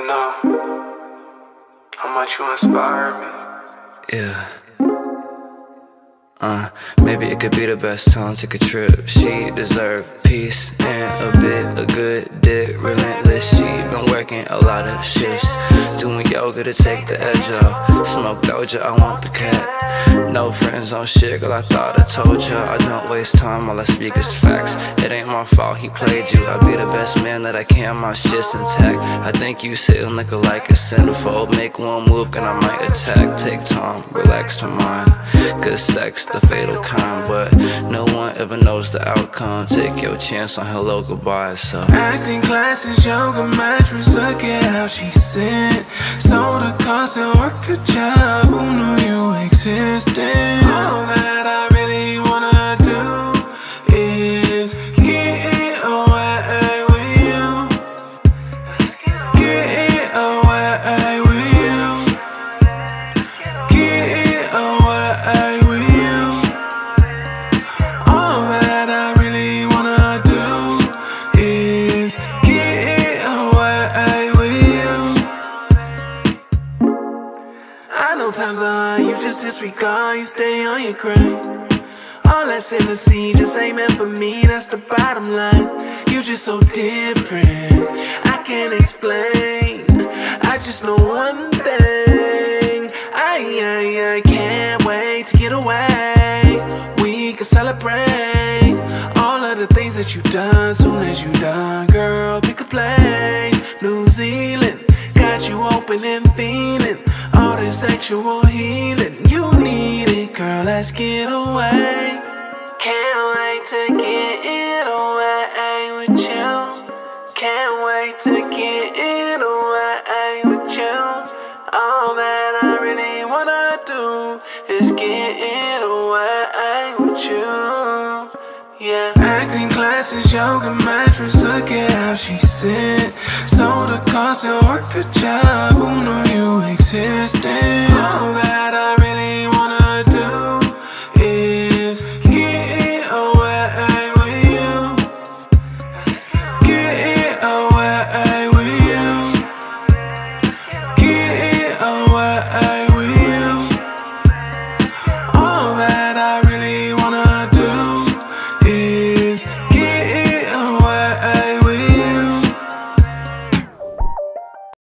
know how much you inspire me. Yeah. Maybe it could be the best time to take a trip. She deserve peace and a bit of good dick. Relentless, she been working a lot of shifts, doing yoga to take the edge off. Smoke doja, I want the cat. No friends on shit, girl, I thought I told ya. I don't waste time, all I speak is facts. It ain't my fault he played you. I'll be the best man that I can, my shit's intact. I think you sitting looking like a centerfold. Make one move, and I might attack. Take time, relax your mind. Good sex, the fatal kind, but no one ever knows the outcome. Take your chance on hello, goodbye, so acting classes, yoga mattress, look at how she sit. Sold a cost and work a job, who knew you existed? All that I really wanna do is get away with you. Get away with you. Get away with you. All that I really wanna do is get away with you. I know times are hard, you just disregard, you stay on your grind. All that's in the sea just ain't meant for me, that's the bottom line. You just so different, I can't explain. I just know one thing, I can't wait to get away. We can celebrate all of the things that you done. Soon as you done, girl, pick a place. New Zealand, got you open and feeling all this sexual healing. You need it, girl, let's get away. Can't wait to get away with you. Can't wait to get away with you. All that I really wanna do is get away with you. Yeah. Acting classes, yoga mattress, look at how she sit. Sold a cost and work a job, who knew you existed?